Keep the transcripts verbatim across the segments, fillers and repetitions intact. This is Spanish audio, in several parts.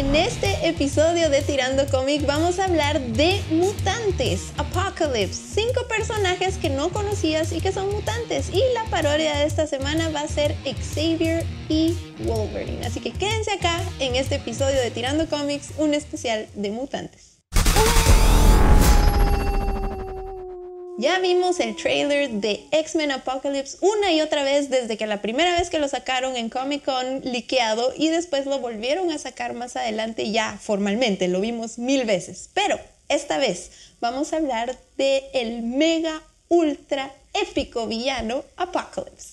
En este episodio de Tirando Cómic vamos a hablar de mutantes, Apocalypse, cinco personajes que no conocías y que son mutantes. Y la parodia de esta semana va a ser Xavier y Wolverine. Así que quédense acá en este episodio de Tirando Cómics, un especial de mutantes. Ya vimos el trailer de X-Men Apocalypse una y otra vez desde que la primera vez que lo sacaron en Comic Con liqueado y después lo volvieron a sacar más adelante ya formalmente, lo vimos mil veces. Pero esta vez vamos a hablar de el mega ultra épico villano Apocalypse.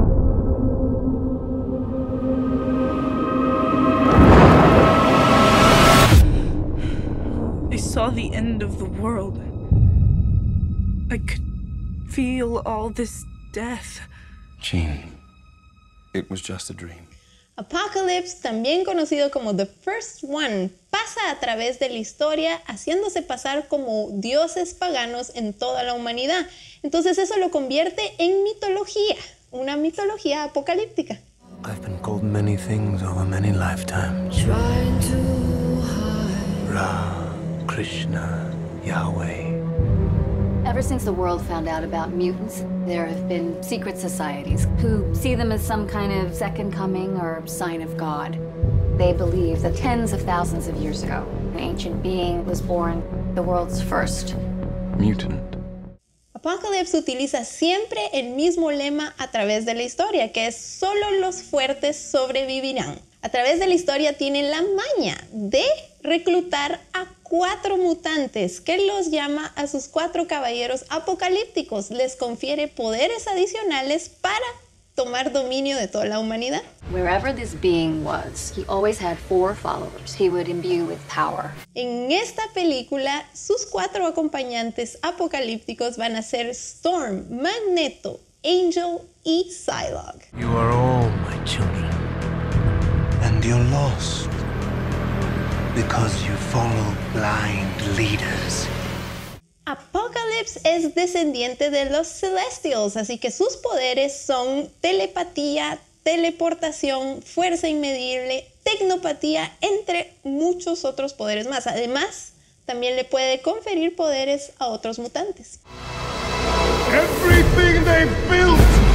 I saw the end of the world. I could feel all this death. Jean, it was just a dream. Apocalypse, también conocido como The First One, pasa a través de la historia haciéndose pasar como dioses paganos en toda la humanidad. Entonces eso lo convierte en mitología, una mitología apocalíptica. I've been called many things over many lifetimes. Trying to hide. Ra, Krishna, Yahweh. Ever since the world found out about mutants, there have been secret societies who see them as some kind of second coming or sign of God. They believe that tens of thousands of years ago, an ancient being was born, the world's first Mutant. Apocalypse utiliza siempre el mismo lema a través de la historia, que es solo los fuertes sobrevivirán. A través de la historia tiene la maña de reclutar a cuatro mutantes que los llama a sus cuatro caballeros apocalípticos. Les confiere poderes adicionales para tomar dominio de toda la humanidad. Wherever this being was, he always had four followers he would imbue with power. En esta película, sus cuatro acompañantes apocalípticos van a ser Storm, Magneto, Angel y Psylocke. You are all my children, and you're lost because you follow blind leaders. Apocalypse es descendiente de los Celestials, así que sus poderes son telepatía, teleportación, fuerza inmedible, tecnopatía, entre muchos otros poderes más. Además, también le puede conferir poderes a otros mutantes. Everything they've built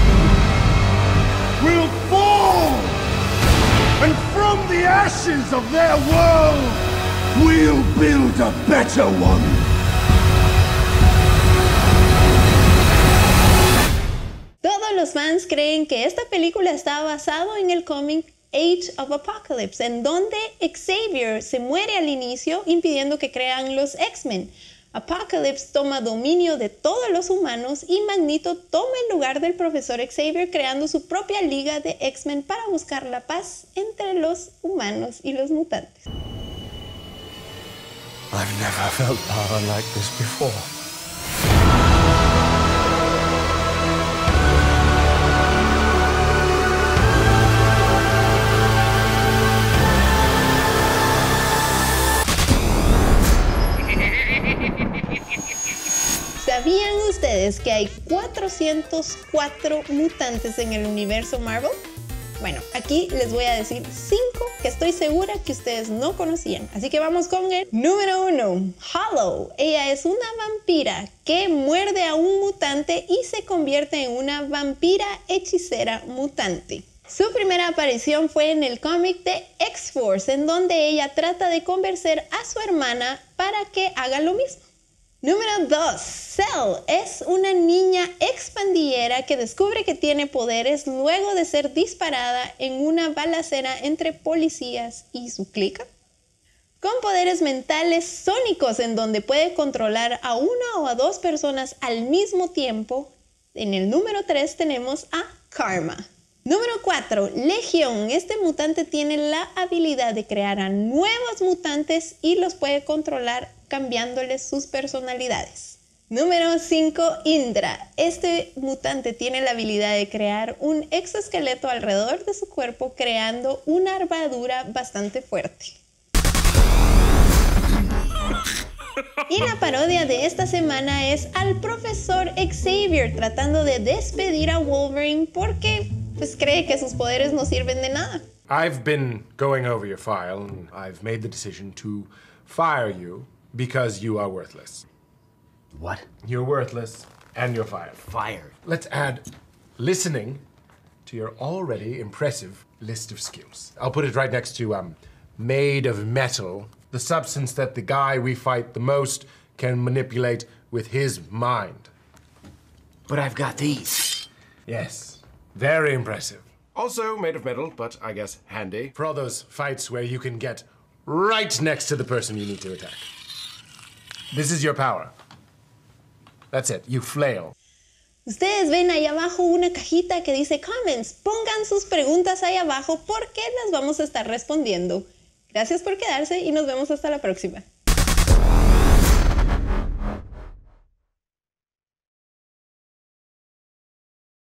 will fall, and from the ashes of their world, we'll build a better one. Todos los fans creen que esta película está basado en el cómic Age of Apocalypse, en donde Xavier se muere al inicio, impidiendo que crean los X-Men. Apocalypse toma dominio de todos los humanos y Magneto toma el lugar del profesor Xavier, creando su propia liga de X-Men para buscar la paz entre los humanos y los mutantes. I've never felt power like this before. ¿Sabían ustedes que hay cuatrocientos cuatro mutantes en el universo Marvel? Bueno, aquí les voy a decir cinco que estoy segura que ustedes no conocían. Así que vamos con el número uno, Hollow. Ella es una vampira que muerde a un mutante y se convierte en una vampira hechicera mutante. Su primera aparición fue en el cómic de X-Force, en donde ella trata de convencer a su hermana para que haga lo mismo. Número dos, Cell es una niña expandillera que descubre que tiene poderes luego de ser disparada en una balacera entre policías y su clica. Con poderes mentales sónicos en donde puede controlar a una o a dos personas al mismo tiempo. En el número tres tenemos a Karma. Número cuatro, Legión. Este mutante tiene la habilidad de crear a nuevos mutantes y los puede controlar cambiándoles sus personalidades. Número cinco, Indra. Este mutante tiene la habilidad de crear un exoesqueleto alrededor de su cuerpo, creando una armadura bastante fuerte. Y la parodia de esta semana es al profesor Xavier tratando de despedir a Wolverine porque pues cree que sus poderes no sirven de nada. I've been going over your file, and I've made the decision to fire you because you are worthless. What? You're worthless, and you're fired. Fired? Let's add listening to your already impressive list of skills. I'll put it right next to, um, made of metal, the substance that the guy we fight the most can manipulate with his mind. But I've got these. Yes, very impressive. Also made of metal, but I guess handy for all those fights where you can get right next to the person you need to attack. This is your power. That's it, you flail. Ustedes ven ahí abajo una cajita que dice comments. Pongan sus preguntas ahí abajo porque las vamos a estar respondiendo. Gracias por quedarse y nos vemos hasta la próxima.